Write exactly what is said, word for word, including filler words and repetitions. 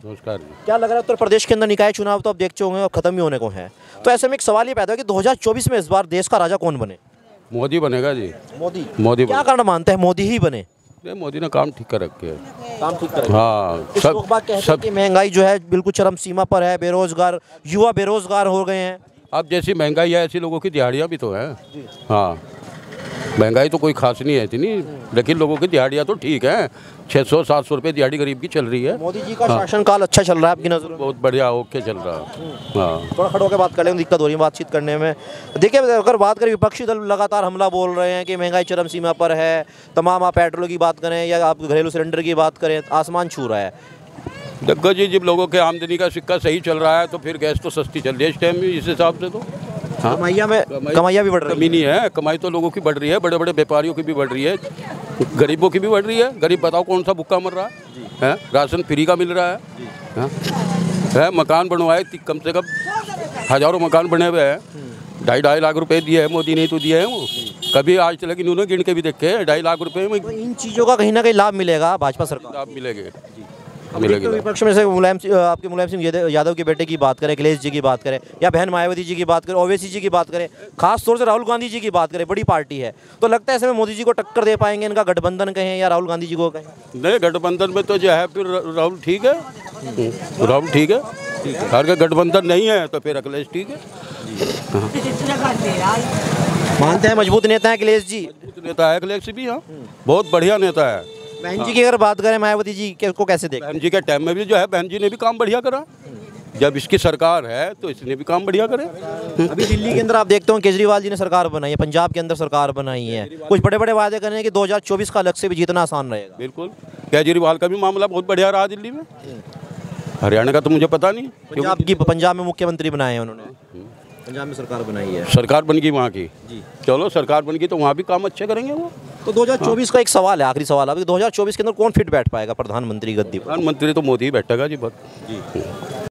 नमस्कार जी। क्या लग रहा है उत्तर प्रदेश के अंदर निकाय चुनाव तो अब देखते होंगे और खत्म ही होने को है, तो ऐसे में एक सवाल ये पैदा है कि दो हज़ार चौबीस में इस बार देश का राजा कौन बने? मोदी बनेगा जी। मोदी। मोदी क्या बने- कारण मानते हैं मोदी ही बने? ये मोदी ने काम ठीक कर रखे है। काम ठीक कर हाँ कुछ लोग बात कहते हैं सब कि महंगाई जो है बिल्कुल चरम सीमा पर है, बेरोजगार युवा बेरोजगार हो गए हैं। अब जैसी महंगाई है ऐसी लोगों की दिहाड़ियाँ भी तो हैं। हाँ महंगाई तो कोई खास नहीं है इतनी, लेकिन लोगों की दिहाड़ियाँ तो ठीक है। छः सौ सात सौ रुपये दिहाड़ी गरीब की चल रही है। मोदी जी का शासनकाल अच्छा चल रहा है आपकी नज़रों में? बहुत बढ़िया ओके चल रहा है। हाँ थोड़ा खड़े होकर बात कर लेंगे, दिक्कत हो रही है बातचीत करने में। देखिए अगर बात करें विपक्षी दल लगातार हमला बोल रहे हैं कि महंगाई चरम सीमा पर है, तमाम आप पेट्रोल की बात करें या आप घरेलू सिलेंडर की बात करें, आसमान छू रहा है। देखो जी, जब लोगों के आमदनी का सिक्का सही चल रहा है तो फिर गैस तो सस्ती चल रही है इस टाइम में, इस हिसाब से तो हाँ कमाइयाँ में कमाई- कमाइयाँ भी बढ़ रही कमी नहीं है। कमाई तो लोगों की बढ़ रही है, बड़े बड़े व्यापारियों की भी बढ़ रही है, गरीबों की भी बढ़ रही है। गरीब बताओ कौन सा भूखा मर रहा है, है? राशन फ्री का मिल रहा है, हाँ? है मकान बनवाए ति- कम से कम हजारों मकान बने हुए हैं। ढाई ढाई लाख रुपए दिए हैं मोदी ने, तो दिए हैं वो कभी आज तक इन्होंने गिन के भी देखे ढाई लाख रुपए में तो इन चीज़ों का कहीं ना कहीं लाभ मिलेगा भाजपा सरकार? लाभ मिलेंगे तो मिलेंगे। विपक्ष में से मुलायम सिंह- आपके मुलायम सिंह यादव यादव के बेटे की बात करें, अखिलेश जी की बात करें, या बहन मायावती जी की बात करें, ओवैसी जी की बात करें, खास तौर से राहुल गांधी जी की बात करें, बड़ी पार्टी है, तो लगता है ऐसे में मोदी जी को टक्कर दे पाएंगे, इनका गठबंधन कहें या राहुल गांधी जी को कहें? नहीं गठबंधन में तो जो है फिर राहुल ठीक है, राहुल ठीक है। अगर गठबंधन नहीं है तो फिर अखिलेश ठीक है। मानते हैं मजबूत नेता है अखिलेश जी? नेता है अखिलेश भी, हाँ बहुत बढ़िया नेता है। बहन जी की अगर बात करें मायावती जी के को कैसे देखें? बहन जी के टाइम में भी जो है बहन जी ने भी काम बढ़िया करा। जब इसकी सरकार है तो इसने भी काम बढ़िया करे। अभी दिल्ली के अंदर आप देखते हो केजरीवाल जी ने सरकार बनाई है, पंजाब के अंदर सरकार बनाई है, कुछ बड़े बड़े वादे कर रहे हैं कि दो हज़ार चौबीस का अलग से भी जीतना आसान रहेगा। बिल्कुल केजरीवाल का भी मामला बहुत बढ़िया रहा दिल्ली में। हरियाणा का तो मुझे पता नहीं, पंजाब की पंजाब में मुख्यमंत्री बनाए हैं उन्होंने, पंजाब में सरकार बनाई है। सरकार बन गई वहाँ की। जी चलो सरकार बन गई तो वहाँ भी काम अच्छे करेंगे वो। तो दो हज़ार चौबीस का एक सवाल है, आखिरी सवाल है, दो हज़ार चौबीस के अंदर कौन फिट बैठ पाएगा प्रधानमंत्री गद्दी पर? प्रधानमंत्री तो मोदी ही बैठेगा जी, बहुत जी।